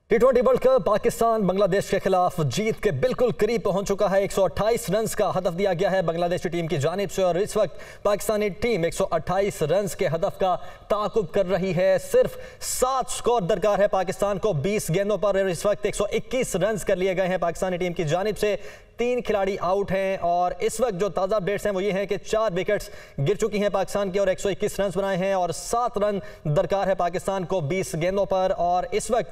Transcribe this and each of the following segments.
T20 World cup Pakistan Bangladesh के खिलाफ जीत के बिल्कुल करीब पहुंच चुका है। 128 रन का हदफ दिया गया है बांग्लादेशी टीम की जानिब से और इस वक्त पाकिस्तानी टीम 128 रन के हदफ का ताकुब कर रही है। सिर्फ 7 स्कोर दरकार है पाकिस्तान को 20 गेंदों पर। इस वक्त 121 रन कर लिए गए हैं पाकिस्तानी टीम की जानिब से। 3 खिलाड़ी आउट हैं और इस वक्त जो ताज़ा अपडेट्स हैं वो ये हैं कि 4 विकेट्स गिर चुकी हैं पाकिस्तान की और 121 रन बनाए हैं और 7 रन दरकार है पाकिस्तान को 20 गेंदों पर। और इस वक्त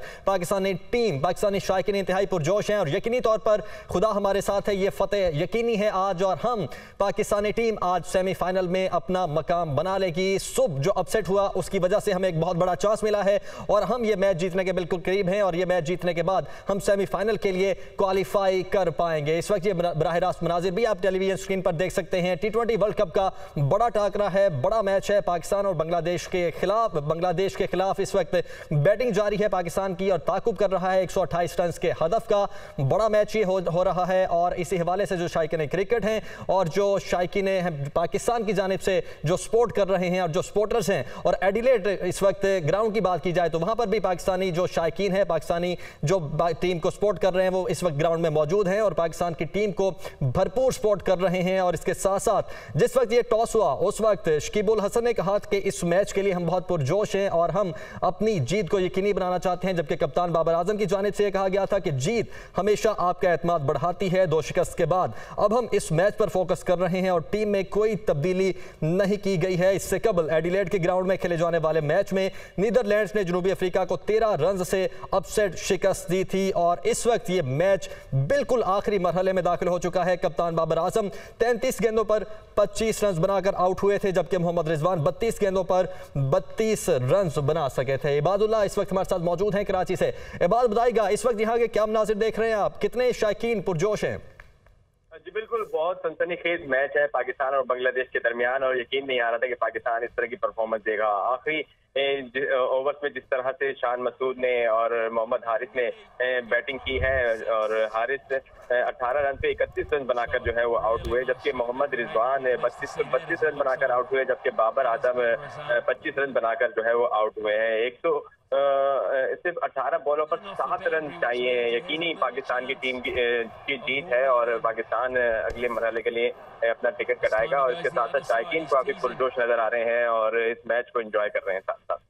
पाकिस्तानी शायकीन इंतहाई पुरजोश हैं और यकीनी तौर पर खुदा हमारे साथ है, ये फतेह यकीनी है आज और हम पाकिस्तानी टीम आज सेमीफाइनल में अपना मकाम बना लेगी। सुबह जो अपसेट हुआ उसकी वजह से हमें एक बहुत बड़ा चांस मिला है और हम ये मैच जीतने के बिल्कुल करीब हैं और ये मैच जीतने के बाद हम सेमीफाइनल के लिए क्वालिफाई कर पाएंगे। इस वक्त ये बराह रास्त मनाजिर भी आप टेलीविजन स्क्रीन पर देख सकते हैं। T20 वर्ल्ड कप का बड़ा टाकरा है, बड़ा मैच है पाकिस्तान और बांग्लादेश के खिलाफ। बांग्लादेश के खिलाफ इस वक्त बैटिंग जारी है पाकिस्तान की और ताकुब कर रहा है 128 रन के हदफ का। बड़ा मैच ये हो रहा है और इसी हवाले से जो शायकीन क्रिकेट हैं और जो शायकीन पाकिस्तान की जानिब से जो सपोर्ट कर रहे हैं और जो सपोर्टर्स हैं और एडिलेड इस वक्त ग्राउंड की बात की जाए तो वहां पर भी पाकिस्तानी जो शायकीन है, पाकिस्तानी जो टीम को सपोर्ट कर रहे हैं वो इस वक्त ग्राउंड में मौजूद हैं और पाकिस्तान की टीम को भरपूर सपोर्ट कर रहे हैं। और इसके साथ साथ जिस वक्त ये टॉस हुआ उस वक्त शकीब उल हसन ने कहा कि इस मैच के लिए हम बहुत पुरजोश हैं और हम अपनी जीत को यकीनी बनाना चाहते हैं, जबकि कप्तान बाबर आजम की जानिब से यह कहा गया था कि जीत हमेशा आपका एतमाद बढ़ाती है। 2 शिकस्त के बाद अब हम इस मैच पर फोकस कर रहे हैं और टीम में कोई तब्दीली नहीं की गई है। इससे कबल एडिलेड के ग्राउंड में खेले जाने वाले मैच में नीदरलैंड्स ने जनूबी अफ्रीका को 13 रन से अपसेट शिकस्त दी थी और इस वक्त ये मैच बिल्कुल आखिरी मरहले में दाखिल हो चुका है। कप्तान बाबर आजम 33 गेंदों पर 25 रन बनाकर आउट हुए थे, जबकि मोहम्मद रिजवान 32 गेंदों पर 32 रन बना सके थे। इबादुल्लाह इस वक्त हमारे साथ मौजूद हैं कराची से। इबाद बताइएगा इस वक्त यहाँ के क्या मनाजिर देख रहे हैं आप, कितने शायकीन पुरजोश हैं? जी बिल्कुल, बहुत सनसनीखेज मैच है पाकिस्तान और बांग्लादेश के दरमियान और यकीन नहीं आ रहा था कि पाकिस्तान इस तरह की परफॉर्मेंस देगा। आखिरी ओवर्स में जिस तरह से शान मसूद ने और मोहम्मद हारिस ने बैटिंग की है और हारिस 18 रन पे 31 रन बनाकर जो है वो आउट हुए, जबकि मोहम्मद रिजवान 32 रन बनाकर आउट हुए, जबकि बाबर आजम 25 रन बनाकर जो है वो आउट हुए हैं। सिर्फ 18 बॉलों पर 7 रन चाहिए। यकीनी पाकिस्तान की टीम की जीत है और पाकिस्तान अगले मरहले के लिए अपना टिकट कटाएगा और इसके साथ साथ शायकीन काफी पुरजोश नजर आ रहे हैं और इस मैच को एंजॉय कर रहे हैं साथ साथ।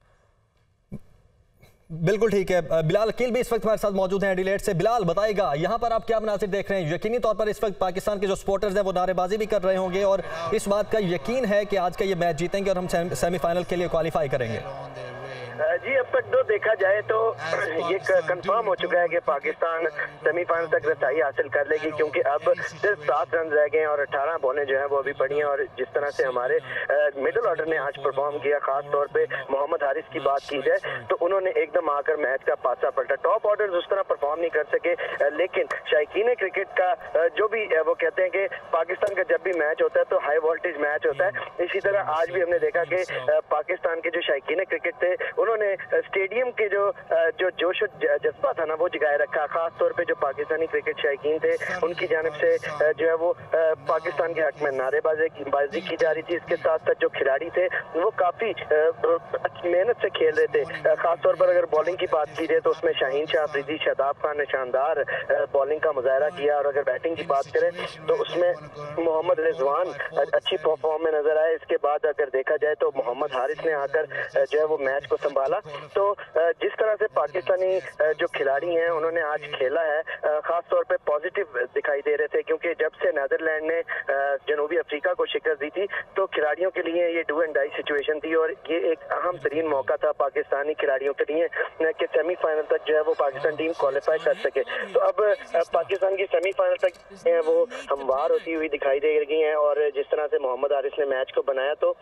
बिल्कुल ठीक है। बिलाल अकील भी इस वक्त हमारे साथ मौजूद हैं एडिलेड से। बिलाल बताएगा यहाँ पर आप क्या मनासिर देख रहे हैं? यकीनी तौर पर इस वक्त पाकिस्तान के जो सपोर्टर्स हैं वो नारेबाजी भी कर रहे होंगे और इस बात का यकीन है कि आज का ये मैच जीतेंगे और हम सेमीफाइनल के लिए क्वालिफाई करेंगे। जी अब तक तो देखा जाए तो ये कंफर्म हो चुका है कि पाकिस्तान सेमीफाइनल तक रसाई हासिल कर लेगी, क्योंकि अब सिर्फ 7 रन रह गए हैं और 18 बॉलें जो है वो अभी पड़ी हैं। और जिस तरह से हमारे मिडिल ऑर्डर ने आज परफॉर्म किया, खास तौर पे मोहम्मद हारिस की बात की जाए तो उन्होंने एकदम आकर मैच का पासा पलटा। टॉप ऑर्डर उस तरह परफॉर्म नहीं कर सके, लेकिन शायकीन क्रिकेट का जो भी वो कहते हैं कि पाकिस्तान का जब भी मैच होता है तो हाई वोल्टेज मैच होता है। इसी तरह आज भी हमने देखा कि पाकिस्तान के जो शायकीन क्रिकेट थे उन्होंने स्टेडियम के जो जोश जज्बा था ना वो जगाए रखा। खास तौर पे जो पाकिस्तानी क्रिकेट शायकीन थे उनकी जानिब से जो है वो पाकिस्तान के हक में नारेबाजी की जा रही थी। इसके साथ साथ जो खिलाड़ी थे वो काफी मेहनत से खेल रहे थे। खास तौर पर अगर बॉलिंग की बात की जाए तो उसमें शाहीन शाह अफरीदी, शादाब खान ने शानदार बॉलिंग का मुजाहरा किया और अगर बैटिंग की बात करें तो उसमें मोहम्मद रिजवान अच्छी परफॉर्म में नजर आए। इसके बाद अगर देखा जाए तो मोहम्मद हारिस ने आकर जो है वो मैच को संभाला। तो जिस तरह से पाकिस्तानी जो खिलाड़ी हैं उन्होंने आज खेला है, खास तौर पे पॉजिटिव दिखाई दे रहे थे, क्योंकि जब से नीदरलैंड ने जनूबी अफ्रीका को शिकस्त दी थी तो खिलाड़ियों के लिए ये डू एंड डाई सिचुएशन थी और ये एक अहम तरीन मौका था पाकिस्तानी खिलाड़ियों के लिए कि सेमीफाइनल तक जो है वो पाकिस्तान टीम क्वालिफाई कर सके। तो अब पाकिस्तान की सेमीफाइनल तक वो हमवार होती हुई दिखाई दे रही है और जिस तरह से मोहम्मद हारिस ने मैच को बनाया तो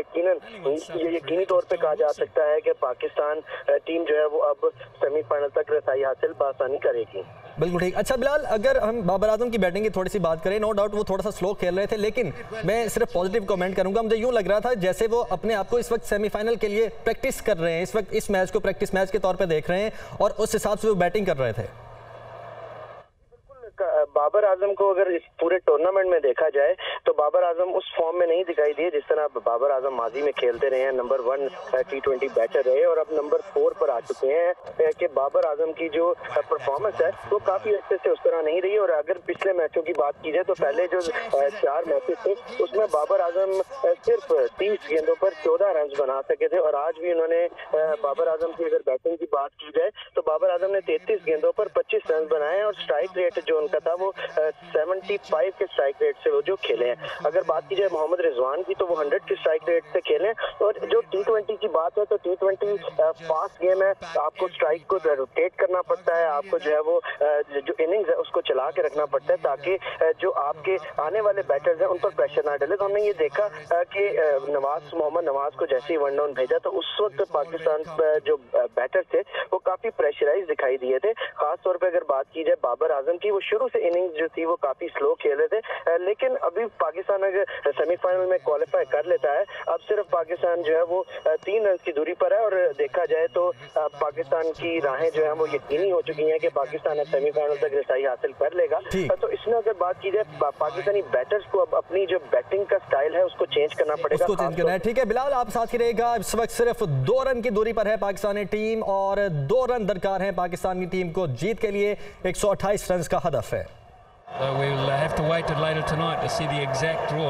यकीनी तौर पर कहा जा सकता है कि पाकिस्तान टीम जो है वो अब सेमीफाइनल तक रसाई हासिल बआसानी करेगी। बिल्कुल ठीक। अच्छा बिलाल, अगर हम बाबर आजम की बैटिंग की थोड़ी सी बात करें, नो डाउट वो थोड़ा सा स्लो खेल रहे थे, लेकिन मैं सिर्फ पॉजिटिव कमेंट करूंगा। मुझे यूं लग रहा था जैसे वो अपने आप को इस वक्त सेमीफाइनल के लिए प्रैक्टिस कर रहे हैं, इस वक्त इस मैच को प्रैक्टिस मैच के तौर पर देख रहे हैं और उस हिसाब से वो बैटिंग कर रहे थे। बाबर आजम को अगर इस पूरे टूर्नामेंट में देखा जाए तो बाबर आजम उस फॉर्म में नहीं दिखाई दिए जिस तरह बाबर आजम माजी में खेलते रहे हैं। नंबर 1 T20 बैटर रहे और अब नंबर 4 पर आ चुके हैं कि बाबर आजम की जो परफॉर्मेंस है वो काफी अच्छे से उस तरह नहीं रही। और अगर पिछले मैचों की बात की जाए तो पहले जो 4 मैचेस थे उसमें बाबर आजम सिर्फ 30 गेंदों पर 14 रन बना सके थे। और आज भी उन्होंने बाबर आजम की अगर बैटिंग की बात की जाए तो बाबर आजम ने 33 गेंदों पर 25 रन बनाए और स्ट्राइक रेट जो उनका था वो 75 के स्ट्राइक रेट से वो जो खेले हैं। अगर बात की जाए मोहम्मद रिजवान की तो वो 100 के स्ट्राइक रेट से खेले। और जो T20 की बात है तो T20 फास्ट गेम है, आपको स्ट्राइक को रोटेट करना पड़ता है, आपको जो है वो जो इनिंग्स है उसको चला के रखना पड़ता है ताकि जो आपके आने वाले बैटर्स हैं उन पर प्रेशर ना डले। तो हमने ये देखा कि मोहम्मद नवाज को जैसे ही 1 डाउन भेजा तो उस वक्त पाकिस्तान जो बैटर थे वो काफी प्रेशराइज दिखाई दिए थे। खासतौर पर अगर बात की जाए बाबर आजम की, वो शुरू से इनिंग्स जो थी वो काफी स्लो खेले थे, लेकिन अभी पाकिस्तान अगर सेमीफाइनल में क्वालिफाई कर लेता है, अब सिर्फ पाकिस्तान जो है वो 3 रन की दूरी पर है। और देखा जाए तो पाकिस्तान की राहें जो है वो यकीनी हो चुकी हैं कि पाकिस्तान अब सेमीफाइनल तक रसाई हासिल कर लेगा। तो इसमें अगर बात की जाए पाकिस्तानी बैटर्स को अब अपनी जो बैटिंग का स्टाइल है उसको चेंज करना पड़ेगा, उसको चेंज करना है। ठीक है बिलाल, आप साथ ही रहेगा। इस वक्त सिर्फ 2 रन की दूरी पर है पाकिस्तानी टीम और 2 रन दरकार हैं पाकिस्तान की टीम को जीत के लिए। 128 रन का हदफ है। So we'll have to wait till later tonight to see the exact draw.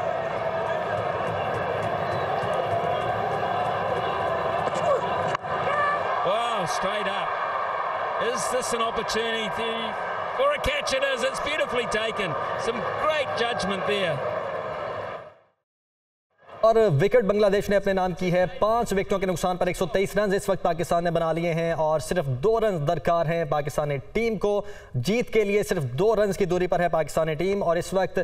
Wow, straight up. Is this an opportunity for a catch? It is. It's beautifully taken. Some great judgment there. और wicket Bangladesh ने अपने नाम की है। 5 विकेटों के नुकसान पर 123 run इस वक्त पाकिस्तान ने बना लिए हैं और सिर्फ 2 रन दरकार हैं पाकिस्तानी टीम को जीत के लिए। सिर्फ 2 रन की दूरी पर है पाकिस्तानी टीम और इस वक्त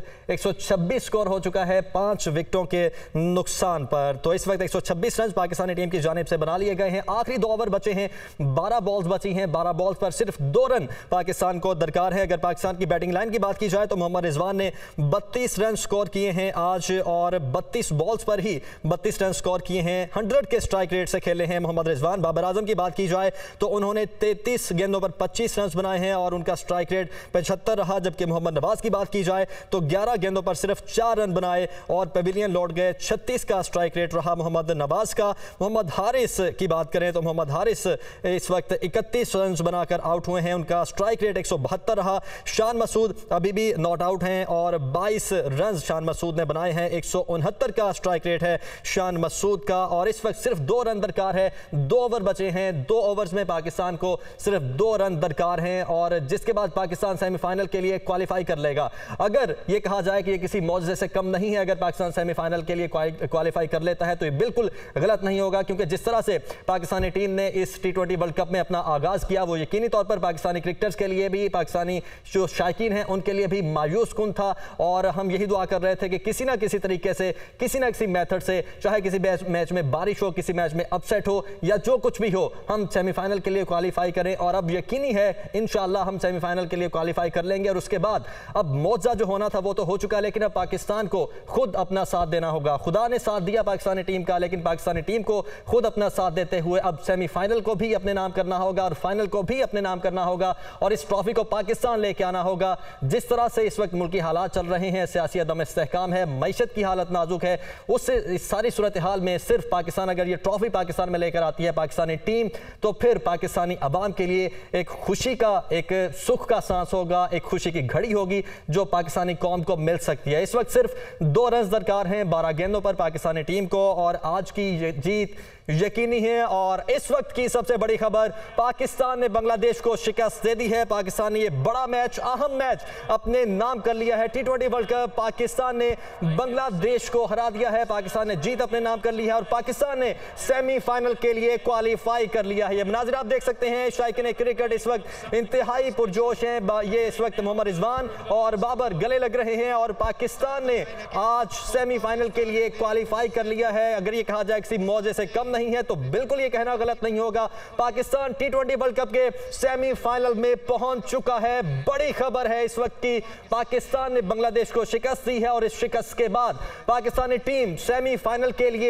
126 स्कोर हो चुका है 5 विकेटों के नुकसान पर। तो इस वक्त 126 रन पाकिस्तानी टीम की जानिब से बना लिए गए हैं। आखिरी 2 ओवर बचे हैं, 12 बॉल्स बची हैं। 12 बॉल्स पर सिर्फ 2 रन पाकिस्तान को दरकार है। अगर पाकिस्तान की बैटिंग लाइन की बात की जाए तो मोहम्मद रिजवान ने 32 रन स्कोर किए हैं आज और 32 बॉल्स पर ही 32 रन स्कोर किए हैं। 100 के स्ट्राइक रेट से खेले हैं मोहम्मद रिजवान। बाबर आजम की बात की जाए तो उन्होंने 33 गेंदों पर 25 रन बनाए हैं और उनका स्ट्राइक रेट 75 रहा। जबकि मोहम्मद नवाज की बात की जाए तो 11 गेंदों पर सिर्फ 4 रन बनाए और पेविलियन लौट गए। 36 का स्ट्राइक रेट रहा मोहम्मद नवाज का। मोहम्मद हारिस की बात करें तो मोहम्मद हारिस इस वक्त 31 रन बनाकर आउट हुए हैं, उनका स्ट्राइक रेट 172 रहा। शान मसूद अभी भी नॉट आउट हैं और 22 रन शान मसूद ने बनाए हैं। 169 का स्ट्राइक रेट है शान मसूद का और इस वक्त सिर्फ 2 रन दरकार है। 2 ओवर बचे हैं, 2 ओवर्स में पाकिस्तान को सिर्फ 2 रन दरकार हैं और जिसके बाद पाकिस्तान सेमीफाइनल के लिए क्वालिफाई कर लेगा। अगर ये कहा जाए कि ये किसी मौजज़े से कम नहीं है अगर पाकिस्तान सेमीफाइनल के लिए क्वालिफाई कर लेता है तो ये बिल्कुल गलत नहीं होगा, क्योंकि जिस तरह से पाकिस्तानी टीम ने इस T20 वर्ल्ड कप में अपना आगाज किया वो यकीनी तौर पर पाकिस्तानी क्रिकेटर्स के लिए भी, पाकिस्तानी जो शायकीन हैं उनके लिए भी मायूस कुन था। और हम यही दुआ कर रहे थे कि किसी ना किसी तरीके से, किसी ना किसी मेथड से, चाहे किसी मैच में बारिश हो, किसी मैच में अपसेट हो या जो कुछ भी हो, हम सेमीफाइनल के लिए क्वालिफाई करें। और अब यकीनी है इंशाअल्लाह हम सेमीफाइनल के लिए क्वालिफाई कर लेंगे और उसके बाद अब मौजा जो होना था वो तो हो चुका है, लेकिन अब पाकिस्तान को खुद अपना साथ देना होगा। खुदा ने साथ दिया पाकिस्तानी टीम का, लेकिन पाकिस्तानी टीम को खुद अपना साथ देते हुए अब सेमीफाइनल को भी अपने नाम करना होगा और फाइनल को भी अपने नाम करना होगा और इस ट्रॉफी को पाकिस्तान लेके आना होगा। जिस तरह से इस वक्त मुल्की हालात चल रहे हैं, सियासी अदम इस्तेहकाम है, मईशत की हालत नाजुक है, उससे इस सारी सूरत हाल में सिर्फ पाकिस्तान अगर ये ट्रॉफी पाकिस्तान में लेकर आती है पाकिस्तानी टीम, तो फिर पाकिस्तानी अवाम के लिए एक खुशी का, एक सुख का सांस होगा, एक खुशी की घड़ी होगी जो पाकिस्तानी कौम को मिल सकती है। इस वक्त सिर्फ 2 रन दरकार हैं 12 गेंदों पर पाकिस्तानी टीम को और आज की ये जीत यकीनी है। और इस वक्त की सबसे बड़ी खबर, पाकिस्तान ने बांग्लादेश को शिकस्त दे दी है। पाकिस्तान ने ये बड़ा मैच, अहम मैच अपने नाम कर लिया है। T20 वर्ल्ड कप पाकिस्तान ने बांग्लादेश को हरा दिया है, पाकिस्तान ने जीत अपने नाम कर ली है और पाकिस्तान ने सेमीफाइनल के लिए क्वालिफाई कर लिया है। ये मनाजिर आप देख सकते हैं, शायकीन क्रिकेट इस वक्त इंतहाई पुरजोश हैं। ये इस वक्त मोहम्मद रिजवान और बाबर गले लग रहे हैं और पाकिस्तान ने आज सेमीफाइनल के लिए क्वालिफाई कर लिया है। अगर ये कहा जाए किसी मौजे से कम नहीं है तो बिल्कुल ये कहना गलत नहीं होगा। पाकिस्तान T20 वर्ल्ड कप के सेमीफाइनल में पहुंच चुका है। बड़ी खबर है इस वक्त की, पाकिस्तान ने बांग्लादेश को शिकस्त दी है और इस शिकस्त के बाद पाकिस्तानी टीम सेमीफाइनल के लिए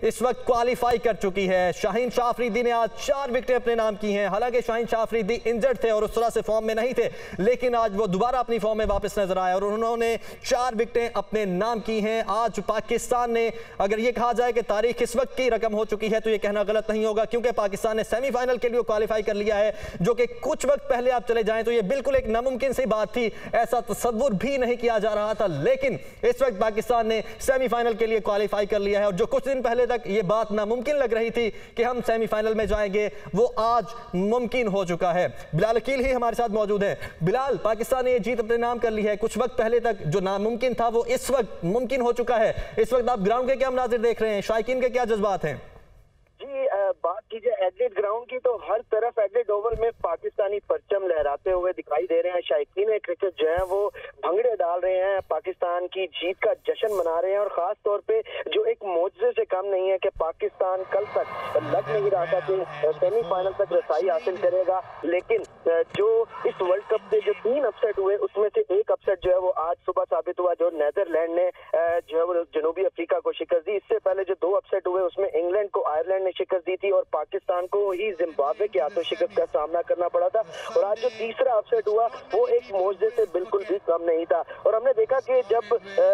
इस वक्त क्वालिफाई कर चुकी है। शाहीन शाह अफरीदी ने आज 4 विकेटें अपने नाम की हैं। हालांकि शाहीन शाह अफरीदी इंजर्ड थे और उस तरह से फॉर्म में नहीं थे, लेकिन आज वो दोबारा अपनी फॉर्म में वापस नजर आए और उन्होंने 4 विकेटें अपने नाम की हैं। आज पाकिस्तान ने, अगर ये कहा जाए कि तारीख इस वक्त की रकम हो चुकी है, तो ये कहना गलत नहीं होगा, क्योंकि पाकिस्तान ने सेमीफाइनल के लिए क्वालिफाई कर लिया है, जो कि कुछ वक्त पहले आप चले जाएं तो ये बिल्कुल एक नामुमकिन सी बात थी, ऐसा तसव्वुर भी नहीं किया जा रहा था। लेकिन इस वक्त पाकिस्तान ने सेमीफाइनल के लिए क्वालिफाई कर लिया है और जो कुछ दिन पहले तक ये बात नामुमकिन लग रही थी कि हम सेमीफाइनल में जाएंगे, वो आज मुमकिन हो चुका है। बिलाल अकील ही हमारे साथ मौजूद है। बिलाल, पाकिस्तान ने ये जीत अपने नाम कर ली है। कुछ वक्त पहले तक जो नामुमकिन था वो इस वक्त मुमकिन हो चुका है। इस वक्त आप ग्राउंड के क्या मनाजिर देख रहे हैं, शायकीन के क्या जज्बात हैं? जी, बात कीजिए एडलेड ग्राउंड की तो हर तरफ एडलेड ओवल में पाकिस्तानी परचम लहराते हुए दिखाई दे रहे हैं। शायकीन क्रिकेट जो है वो भंगड़े डाल रहे हैं, पाकिस्तान की जीत का जश्न मना रहे हैं और खास तौर पे जो एक मौजज़े से कम नहीं है कि पाकिस्तान कल तक लग नहीं रहा था कि सेमीफाइनल तक रसाई हासिल करेगा, लेकिन जो इस वर्ल्ड कप से जो 3 अपसेट हुए उसमें से एक अपसेट जो है वो आज सुबह साबित हुआ, जो नीदरलैंड ने जो है वो जनूबी अफ्रीका को शिकस्त दी। इससे पहले जो 2 अपसेट हुए उसमें इंग्लैंड को आयरलैंड ने शिकस्त दी थी और पाकिस्तान को ही जिम्बाब्वे के हाथों शिकस्त का सामना करना पड़ा था। और आज जो तीसरा अपसेट हुआ वो एक मौजज़े से बिल्कुल भी कम नहीं था। और हमने देखा कि जब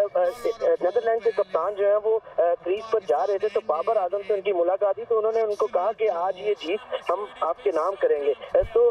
नीदरलैंड के कप्तान जो है वो क्रीज पर जा रहे थे तो बाबर आजम से उनकी मुलाकात हुई, तो उन्होंने उनको कहा कि आज ये जीत हम आपके नाम करेंगे। तो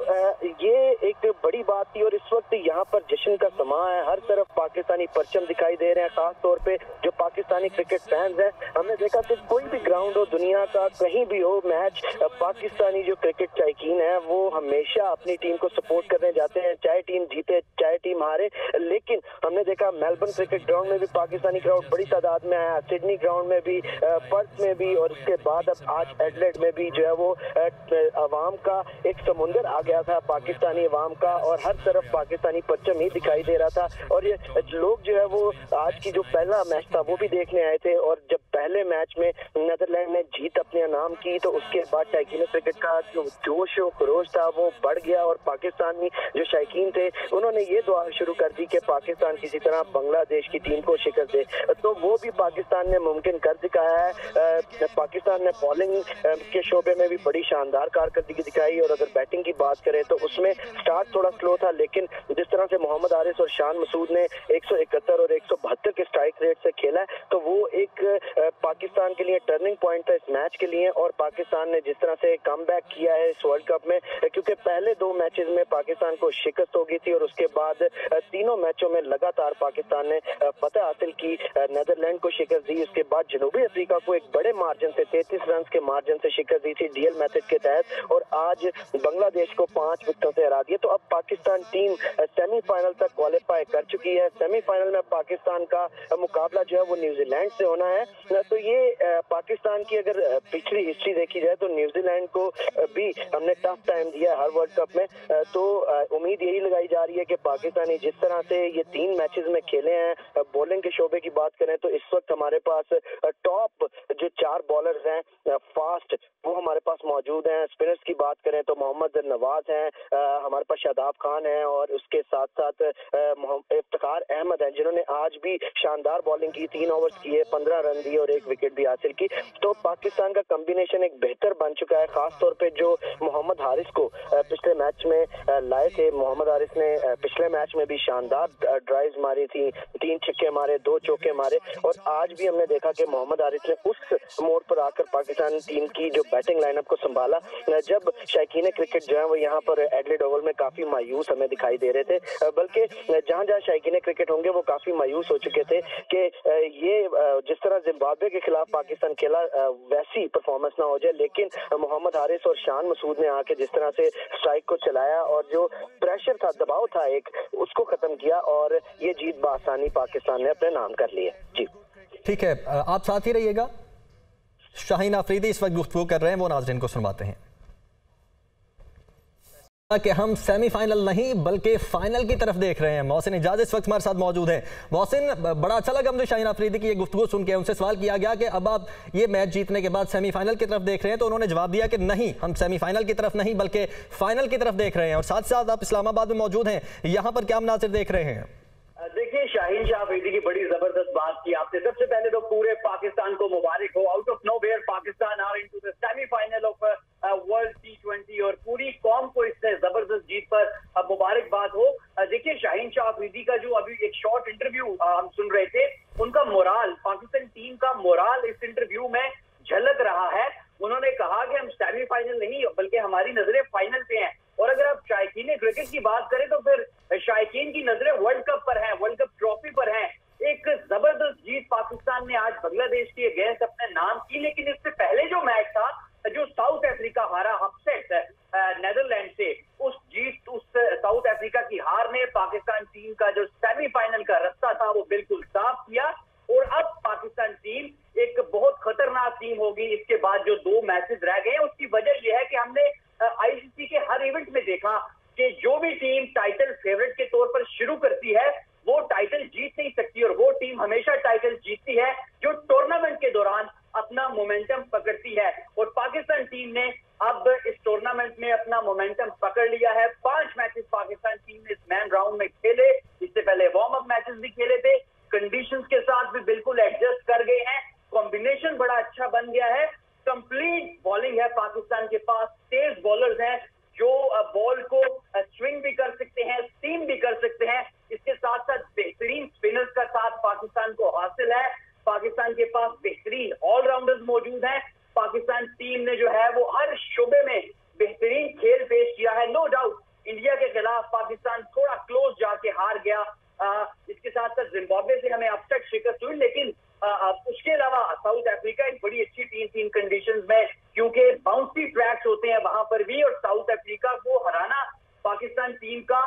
ये एक बड़ी बात थी और इस वक्त यहाँ पर जश्न का समा है। हर तरफ पाकिस्तानी परचम दिखाई दे रहे हैं, खास तौर पे जो पाकिस्तानी क्रिकेट फैंस हैं। हमने देखा कि कोई भी ग्राउंड हो दुनिया का, कहीं भी हो मैच, पाकिस्तानी जो क्रिकेट शायकीन है वो हमेशा अपनी टीम को सपोर्ट करने जाते हैं, चाहे टीम जीते चाहे टीम हारे। लेकिन हमने देखा मेलबर्न क्रिकेट ग्राउंड में भी पाकिस्तानी क्राउड बड़ी तादाद में आया, सिडनी ग्राउंड में भी, पर्थ में भी, और उसके बाद अब आज एडलेड में भी जो है वो अवाम का एक समुंदर आ गया था, पाकिस्तानी अवाम का, और हर तरफ पाकिस्तानी परचम ही दिखाई दे रहा था। और ये लोग जो है वो आज की जो पहला मैच था वो भी देखने आए थे, और जब पहले मैच में नीदरलैंड ने जीत अपने नाम की तो उसके बाद शायकीन क्रिकेट का जो जोश और खरोश था वो बढ़ गया और पाकिस्तानी जो शायकीन थे उन्होंने ये दुआ शुरू कर दी कि पाकिस्तान किसी तरह बांग्लादेश की टीम को शिकस्त दे। तो वो भी पाकिस्तान ने मुमकिन कर दिखाया है। पाकिस्तान ने बॉलिंग के शोबे में भी बड़ी शानदार कारकर्दगी दिखाई, और अगर बैटिंग की बात करें तो उसमें स्टार्ट थोड़ा स्लो था, लेकिन जिस तरह से मोहम्मद हारिस और शान मसूद ने 171 और 172 के स्ट्राइक रेट से खेला तो वो एक पाकिस्तान के लिए टर्निंग पॉइंट था इस मैच के लिए। और पाकिस्तान ने जिस तरह से कमबैक किया है इस वर्ल्ड कप में, क्योंकि पहले 2 मैचेस में पाकिस्तान को शिकस्त हो गई थी और उसके बाद तीनों मैचों में लगातार पाकिस्तान ने फतह हासिल की, नीदरलैंड को शिकस्त दी, उसके बाद जनूबी अफ्रीका को एक बड़े मार्जिन से 33 रन के मार्जिन से शिकस्त दी थी डीएल मेथड के तहत, और आज बांग्लादेश को 5 विकेटों से हरा दिया। तो अब पाकिस्तान टीम सेमीफाइनल तक क्वालिफाई कर चुकी है। सेमीफाइनल में पाकिस्तान का मुकाबला जो है वो न्यूजीलैंड से होना है। तो ये पाकिस्तान की अगर पिछली हिस्ट्री देखी जाए तो न्यूजीलैंड को भी हमने टफ टाइम दिया हर वर्ल्ड कप में। तो उम्मीद यही लगाई जा रही है कि पाकिस्तानी जिस तरह से ये 3 मैचेस में खेले हैं, बॉलिंग के शोबे की बात करें तो इस वक्त हमारे पास टॉप जो 4 बॉलर्स हैं फास्ट वो हमारे पास मौजूद हैं। स्पिनर्स की बात करें तो मोहम्मद नवाज हैं, हमारे पास शादाब खान हैं, और उसके साथ साथ इफ्तिखार अहमद हैं जिन्होंने आज भी शानदार बॉलिंग की, 3 ओवर्स किए, 15 रन दिए और 1 विकेट भी हासिल की। तो पाकिस्तान का कॉम्बिनेशन एक बेहतर बन चुका है, खास तौर पे जो मोहम्मद हारिस को पिछले मैच में लाए थे। मोहम्मद हारिस ने पिछले मैच में भी शानदार ड्राइव्स मारी थी, 3 छक्के मारे, 2 चौके मारे, और आज भी हमने देखा कि मोहम्मद हारिस ने उस मोड़ पर आकर पाकिस्तान टीम की जो बैटिंग लाइनअप को संभाला। जब शायकीन क्रिकेट जो है वो यहाँ पर एडलेड ओवल में काफी मायूस हमें दिखाई दे रहे थे, बल्कि जहाँ जहाँ शायकीन क्रिकेट होंगे वो काफी मायूस हो चुके थे कि ये जिस तरह जिम्बाब्वे के खिलाफ पाकिस्तान खेला वैसी परफॉर्मेंस ना हो जाए। लेकिन मोहम्मद हारिस और शान मसूद ने आके जिस तरह से स्ट्राइक को चलाया और जो प्रेशर था, दबाव था एक, उसको खत्म किया और ये जीत बआसानी पाकिस्तान ने अपने नाम कर लिया। जी ठीक है, आप साथ ही रहिएगा। शाहीन अफरीदी इस वक्त गुफ्तगू कर रहे हैं, वो नाज़रीन को सुनवाते हैं कि हम सेमीफाइनल नहीं बल्कि फाइनल की तरफ देख रहे हैं। मोहसिन इजाज़ इस वक्त हमारे साथ मौजूद हैं। मोहसिन, बड़ा अच्छा लगा मुझे शाहीन अफरीदी की ये गुफ्तगू सुन के। उनसे सवाल किया गया कि अब आप ये मैच जीतने के बाद सेमीफाइनल की तरफ देख रहे हैं, तो उन्होंने जवाब दिया कि नहीं, हम सेमीफाइनल की तरफ नहीं बल्कि फाइनल की तरफ देख रहे हैं। और साथ साथ आप इस्लामाबाद में मौजूद हैं, यहाँ पर क्या मनासिर देख रहे हैं? देखिए, शाहीन शाह अफरीदी की बड़ी जबरदस्त बात की आपने। सबसे पहले तो पूरे पाकिस्तान को मुबारक हो। Out of nowhere Pakistan are into the semifinal of World T20 और पूरी कौम को इससे जबरदस्त जीत पर मुबारकबाद हो। देखिए शाहीन शाह अफरीदी का जो अभी एक शॉर्ट इंटरव्यू हम सुन रहे थे, उनका मोराल, पाकिस्तान टीम का मोराल इस इंटरव्यू में झलक रहा है। उन्होंने कहा कि हम सेमीफाइनल नहीं बल्कि हमारी नजरें फाइनल पे हैं। और अगर आप शायकीन क्रिकेट की बात करें तो फिर शायकीन की नजरें वर्ल्ड कप पर हैं, वर्ल्ड कप ट्रॉफी पर हैं। एक जबरदस्त जीत पाकिस्तान ने आज बांग्लादेश के अगेंस्ट अपने नाम की, लेकिन इससे पहले जो मैच था, जो साउथ अफ्रीका हारा अपसेट नेदरलैंड से, उस साउथ अफ्रीका की हार ने पाकिस्तान टीम का जो सेमीफाइनल का रास्ता था वो बिल्कुल साफ किया। और अब पाकिस्तान टीम एक बहुत खतरनाक टीम होगी इसके बाद जो 2 मैचेस रह गए हैं। उसकी वजह यह है कि हमने आईसीसी के हर इवेंट में देखा कि जो भी टीम टाइटल फेवरेट के तौर पर शुरू करती है वो टाइटल जीत नहीं सकती, और वो टीम हमेशा टाइटल जीतती है जो टूर्नामेंट के दौरान अपना मोमेंटम पकड़ती है। और पाकिस्तान टीम ने अब इस टूर्नामेंट में अपना मोमेंटम पकड़ लिया है। 5 मैचेस पाकिस्तान टीम ने इस मैन राउंड में खेले। इससे पहले वार्म अप मैचेस भी खेले थे, कंडीशंस के साथ भी बिल्कुल एडजस्ट कर गए हैं। कॉम्बिनेशन बड़ा अच्छा बन गया है। कंप्लीट बॉलिंग है पाकिस्तान के पास, तेज बॉलर्स हैं जो बॉल को स्विंग भी कर सकते हैं, सीम भी कर सकते हैं। इसके साथ साथ बेहतरीन स्पिनर्स का साथ पाकिस्तान को हासिल है। पाकिस्तान के पास बेहतरीन ऑलराउंडर्स मौजूद हैं। पाकिस्तान टीम ने जो है वो हर शोबे में बेहतरीन खेल पेश किया है। नो डाउट इंडिया के खिलाफ पाकिस्तान थोड़ा क्लोज जाके हार गया। इसके साथ साथ जिम्बाब्वे से हमें अपसेट शिकस्त हुई, लेकिन उसके अलावा साउथ अफ्रीका एक बड़ी अच्छी टीम थी इन कंडीशंस में, क्योंकि बाउंसी ट्रैक्स होते हैं वहां पर भी। और साउथ अफ्रीका को हराना पाकिस्तान टीम का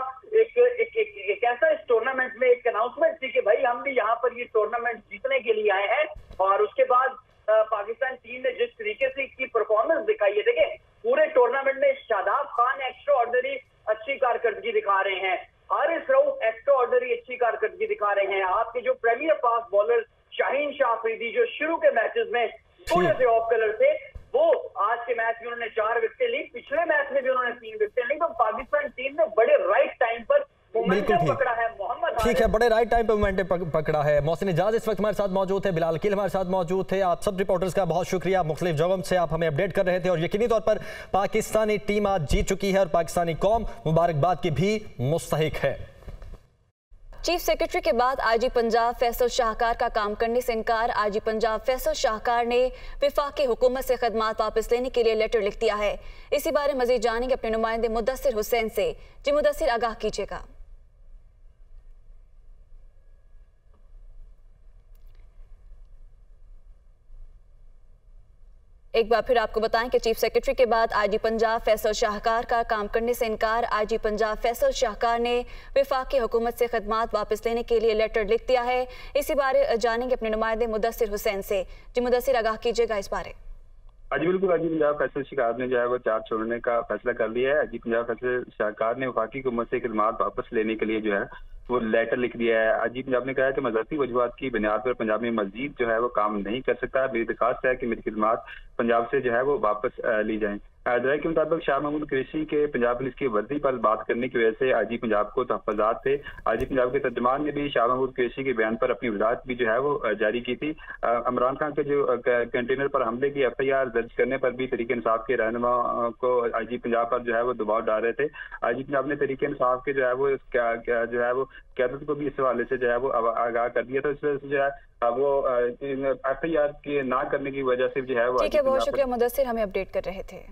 एक ऐसा इस टूर्नामेंट में एक अनाउंसमेंट थी कि भाई हम भी यहाँ पर ये टूर्नामेंट जीतने के लिए आए हैं। और उसके बाद पाकिस्तान टीम ने जिस तरीके से इसकी परफॉर्मेंस दिखाई है, देखें पूरे टूर्नामेंट में शादाब खान एक्स्ट्रा ऑर्डिनरी अच्छी कारकर्दगी दिखा रहे हैं, हारिस रऊफ एक्स्ट्रा ऑर्डिनरी अच्छी कारकर्दगी दिखा रहे हैं। आपके जो premier fast bowler Shaheen Shah Afridi जो शुरू के मैचेस में थोड़े से ऑफ कलर थे, वो आज के मैच में उन्होंने 4 विकेटें ली, पिछले मैच में भी उन्होंने 3 विकेटें ली। तो पाकिस्तान टीम ने बड़े राइट टाइम पर मोमेंटम पकड़ा है। मोहम्मद ठीक है, बड़े राइट टाइम पे मोमेंटम पकड़ा है। मोहसिन इजाज इस वक्त हमारे साथ मौजूद थे, बिलाल अकील हमारे साथ मौजूद थे। आप सब रिपोर्टर्स का बहुत शुक्रिया, मुख्तलिफ जगहों से आप हमें अपडेट कर रहे थे। और यकीनी तौर पर पाकिस्तानी टीम आज जीत चुकी है और पाकिस्तानी कौम मुबारकबाद की भी मुस्तहिक है। चीफ सेक्रेटरी के बाद आईजी पंजाब फैसल शाहकार का काम करने से इनकार। आईजी पंजाब फैसल शाहकार ने वफाकी हुकूमत से खदमात वापस लेने के लिए लेटर लिख दिया है। इसी बारे मजीद जानेंगे अपने नुमाइंदे मुदस्सिर हुसैन से। जी मुदस्सिर, आगाह कीजिएगा। एक बार फिर आपको बताएं कि चीफ सेक्रेटरी के बाद आईजी पंजाब फैसल शाहकार का काम करने से इनकार। आईजी पंजाब फैसल शाहकार ने वफाकी हुकूमत से खदमात वापस लेने के लिए लेटर लिख दिया है। इसी बारे जानेंगे अपने नुमाइंदे मुदस्सिर हुसैन से। जी मुदस्सिर, आगाह कीजिएगा इस बारे। जी बिल्कुल, आईजी पंजाब फैसल शाहकार ने जो है वो चार्ज छोड़ने का फैसला कर लिया है। आईजी पंजाब फैसल शाहकार ने वफाकी हुकूमत से खदमात वापस लेने के लिए जो है वो लेटर लिख दिया है। आईजी पंजाब ने कहा है कि मज़हबी वजूहात की बुनियाद पर पंजाब में मजीद जो है वो काम नहीं कर सकता। मेरी दरख्वास्त है कि मेरी खदमात पंजाब से जो है वो वापस ली जाएं। दराये के मुताबिक शाह महमूद कुरैशी के पंजाब पुलिस की वर्दी पर बात करने की वजह से आईजी पंजाब को तहफ़्फ़ुज़ात थे। आईजी पंजाब के तर्जुमान ने भी शाह महमूद कुरैशी के बयान पर अपनी वज़ाहत भी जो है वो जारी की थी। इमरान खान के जो कंटेनर पर हमले की FIR दर्ज करने पर भी तहरीक इंसाफ के रहनुमा को आईजी पंजाब पर जो है वो दबाव डाल रहे थे। आईजी पंजाब ने तहरीक इंसाफ के जो है वो क़यादत को भी इस हवाले से जो है वो आगाह कर दिया था। इस वजह से जो है वो FIR के ना करने की वजह से जो है वो। ठीक है, बहुत शुक्रिया मुदस्सिर, हमें अपडेट कर रहे थे।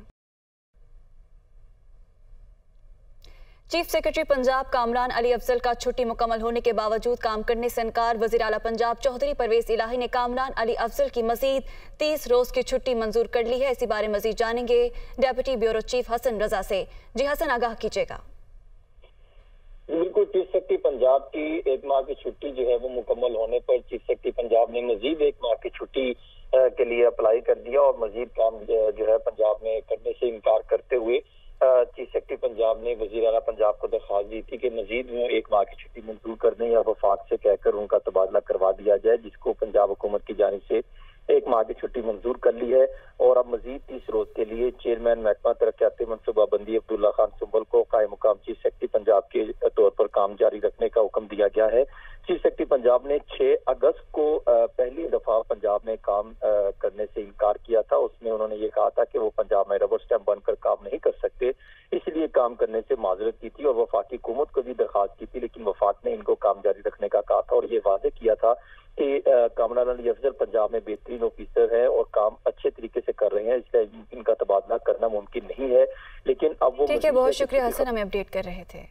चीफ सेक्रेटरी पंजाब कामरान अली अफजल का छुट्टी मुकम्मल होने के बावजूद काम करने से इनकार। वज़ीर आला पंजाब चौधरी परवेज इलाही ने कामरान अली अफजल की मजीद 30 रोज की छुट्टी मंजूर कर ली है। इसी बारे मजीद जानेंगे deputy bureau chief Hasan Raza से। जी हसन, आगाह कीजिएगा। बिल्कुल, चीफ सेक्रेटरी पंजाब की 1 माह की छुट्टी जो है वो मुकम्मल होने पर चीफ सेक्रेटरी पंजाब ने मजीद 1 माह की छुट्टी के लिए अप्लाई कर दिया और मजीद काम जो है पंजाब में करने से इनकार करते हुए चीफ सेक्रेटरी पंजाब ने वज़ीर आला पंजाब को दरख्वास्त दी थी कि मजीद वो 1 माह की छुट्टी मंजूर कर दें या वफाक से कहकर उनका तबादला करवा दिया जाए, जिसको पंजाब हुकूमत की जानिब से 1 माह की छुट्टी मंजूर कर ली है। और अब मजीद 30 रोज के लिए चेयरमैन महकमा तरक्याती मनसूबाबंदी अब्दुल्ला खान सुंबल को कायम मुकाम चीफ सेक्रेटरी पंजाब के तौर पर काम जारी रखने का हुक्म दिया गया है। चीफ सेक्रेटरी पंजाब ने 6 अगस्त को पहली दफा पंजाब में काम करने से इनकार किया था। उसमें उन्होंने ये कहा था कि वो पंजाब में रबर स्टैंप बनकर काम नहीं कर सकते, इसलिए काम करने से माजरत की थी और वफाकी हुकूमत को भी दरखास्त की थी, लेकिन वफाक ने इनको काम जारी रखने का कहा था और ये वादे किया था कि कामरान अली अफजल पंजाब में बेहतरीन ऑफिसर है और काम अच्छे तरीके से कर रहे हैं, इसलिए इनका तबादला करना मुमकिन नहीं है। लेकिन अब वो ठीक है, बहुत शुक्रिया हसन, हमें अपडेट कर रहे थे।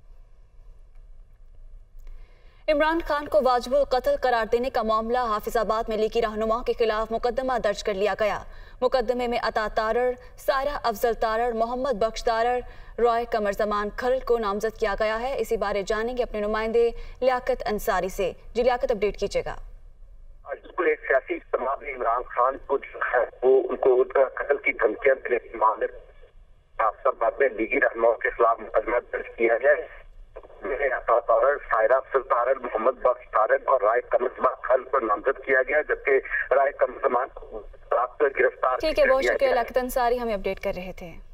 इमरान खान को वाजिबुल कत्ल करार देने का मामला हाफिजाबाद में लीगी रहनुमा के खिलाफ मुकदमा दर्ज कर लिया गया। मुकदमे में अता तारर, सायरा अफजल तारर, मोहम्मद बख्श तारर, रॉय कमर जमान खरल को नामजद किया गया है। इसी बारे जानेंगे अपने नुमाइंदे लियाकत अंसारी से। जी लियाकत, अपडेट कीजिएगा। एक सियासी इज्तिमा में इमरान खान को जो है वो उनको कत्ल की धमकियां देने के मामले में लीगी रहनुमा के खिलाफ मुकदमा दर्ज किया गया। सायरा अफजल तारर, मोहम्मद बख्श तारर और राय कमर जमान खरल को नामजद किया गया, जबकि राय कमर जमान को गिरफ्तार। ठीक है, बहुत शुक्रिया लियाकत अंसारी, हमें अपडेट कर रहे थे।